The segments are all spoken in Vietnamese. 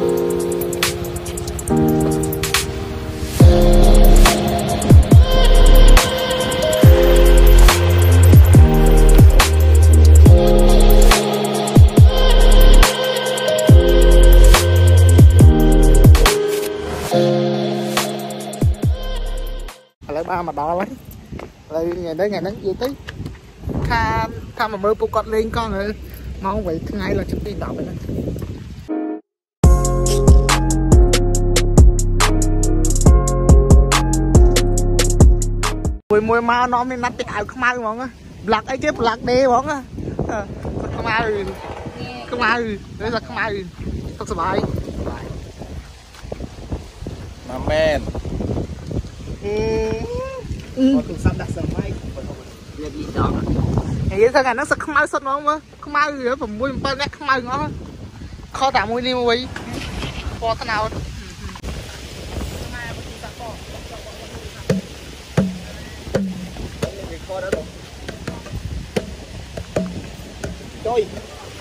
mà đo lấy đây ngày nắng gì tí tha mà mưa cọt lên con rồi mong vậy ngay là chụp đi đọc vậy mùi mau nó mới nát cái áo không mau mong á lạc ấy chứ lạc đê mong á không mau đấy là không mau thật sự bài mà men từ sau đặt sầm mai việc gì đó vậy sao ngày nó sẽ không mau sốt không á không mau gì đóผมmùi bao nét không mau ngon kho tạm mùi đi mùi kho thế nào Trời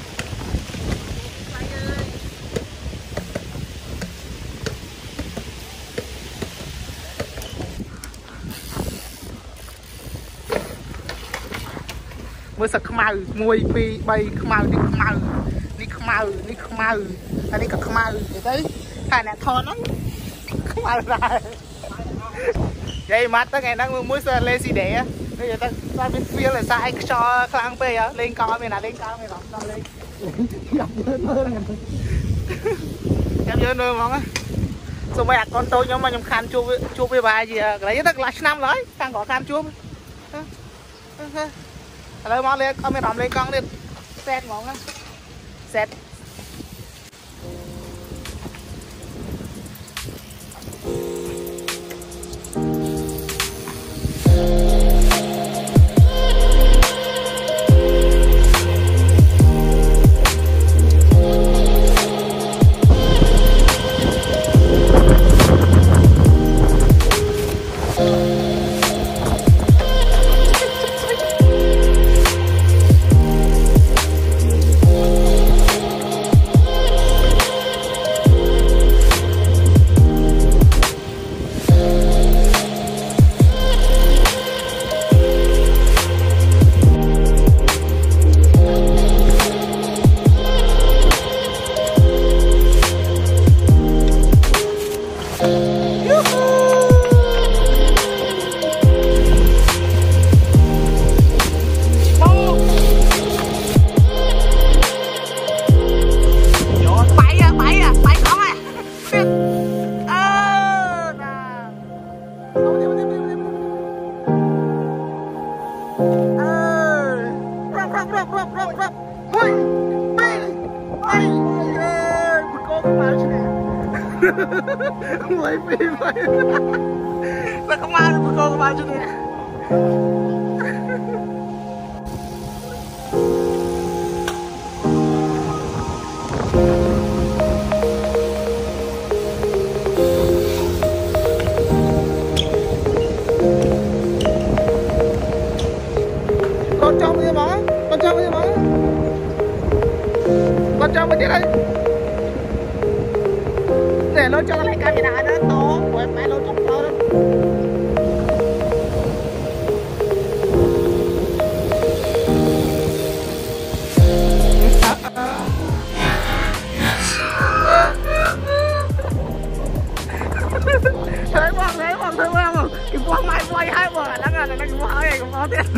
mới sạc mau mùi pi bay mau đi mau đi mau đi mau anh đi cặp mau vậy đấy hai nè thon lắm không mau ra vậy mắt tới ngày đang mới sờ lên gì để bây giờ ta biết phía là sai cho khang pe á lên cao mày lên cao mày làm lên gặp nhớ nơi mong á xong bây giờ con tôi nhóm mà nhóm khăn chua với bài gì lấy tất là năm lấy đang có khăn chua lấy món lên con mày làm lên con lên set món á set Mày phim mày là không ai được con bao nhiêu nè con trong cái món con trong cái món con trong cái đây để nó cho lại camera nó to của em mẹ nó chụp to lắm thấy bọn cái quang mai quay hai bờ lắm là nó cái quang này cũng có tiền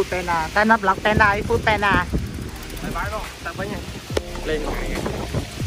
Food Panda cái nắp lọc Panda Food Panda bye bye rồi tạm biệt nha lên ngày